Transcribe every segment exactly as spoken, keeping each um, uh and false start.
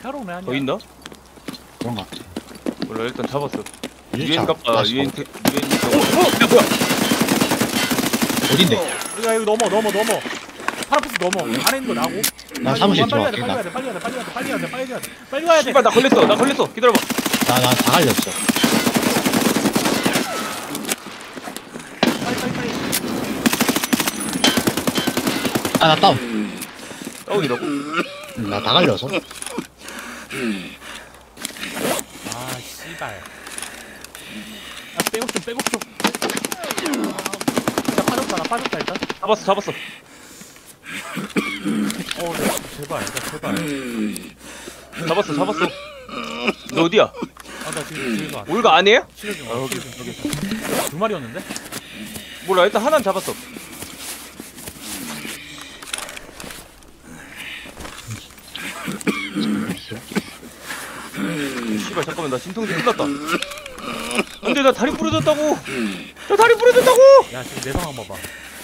페로네 아니야? 더 있나? 그런 거 같아. 몰라 일단 잡았어. 유리차 유엔 갑바 다시 유엔 먹어. 테 유엔 어, 어? 야 뭐야? 어딘데? 야 이거 넘어 넘어 넘어. 파라푸스 넘어. 안에 있는 거 나고. 나 아, 사무실 이거 빨리 들어갈게. 가야 돼, 빨리 가야 돼, 빨리 가야 돼, 빨리 가야 돼, 빨리 가야 돼, 빨리 가야 돼. 씨발 나 걸렸어 나 걸렸어 기다려봐. 나 나 다 갈렸어. 빨리 빨리 빨리. 아, 나 다운. 다운이라고? 응, 나 다 갈려서. 아 씨발. 아 백업 좀 백업 좀. 나 빠졌다 나 빠졌다 일단. 잡았어 잡았어. 어 야, 제발 야, 제발. 잡았어 잡았어. 너 어디야? 아나 지금 뒤에서 안. 올가 안에야? 치료 중. 아, 어, 여기, 치료 중. 두 마리였는데? 몰라 일단 하나는 잡았어. 씨발 잠깐만 나 진통제 끝났다. 안돼 나 다리 부러졌다고. 나 다리 부러졌다고. 야 지금 내 상황 봐봐.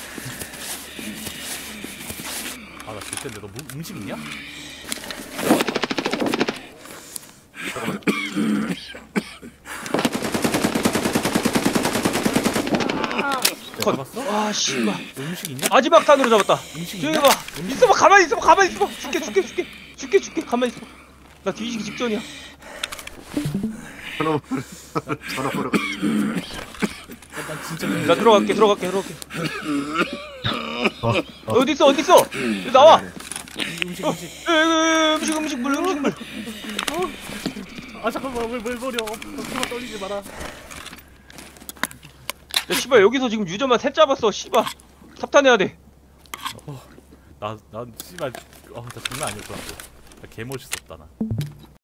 아나 그때인데 너 뭐, 음식 있냐? 잠깐만. 컷. 잡았어? 와 씨발. 너 음식 있냐? 마지막 탄으로 잡았다. 음식 조용히 있냐? 해봐. 있어봐 가만히 있어봐 가만히 있어봐. 죽게 죽게 죽게 죽게 죽게 가만히 있어봐. 나 뒤지기 직전이야. 전화 전화 보러 가. 난 진짜 나 들어갈게 들어갈게 들어갈게. 어, 어. 어디 있어 어디 있어? 여기 나와. 음식 어, 음식. 에, 에, 음식 음식 물 음식 물. 아 잠깐만 왜왜 버려? 그만 떨리지 마라. 야 씨발 여기서 지금 유저만 셋 잡았어. 씨발 탑탄해야 돼. 나난 씨발 어나 장난 아니었어. 나 개 멋있었다 나.